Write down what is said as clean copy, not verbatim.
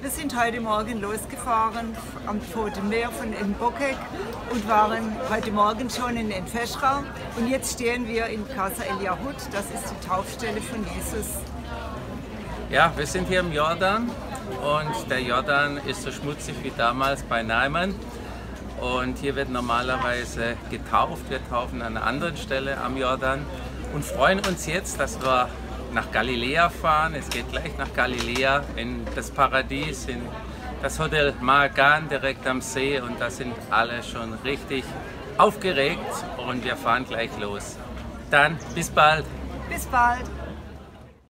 Wir sind heute Morgen losgefahren am Toten Meer von Mbokek und waren heute Morgen schon in Enfeschra. Und jetzt stehen wir in Casa El Yahud, das ist die Taufstelle von Jesus. Ja, wir sind hier im Jordan und der Jordan ist so schmutzig wie damals bei Naaman. Und hier wird normalerweise getauft. Wir taufen an einer anderen Stelle am Jordan und freuen uns jetzt, dass wir nach Galiläa fahren. Es geht gleich nach Galiläa in das Paradies, in das Hotel Maagan direkt am See, und da sind alle schon richtig aufgeregt und wir fahren gleich los. Dann bis bald! Bis bald!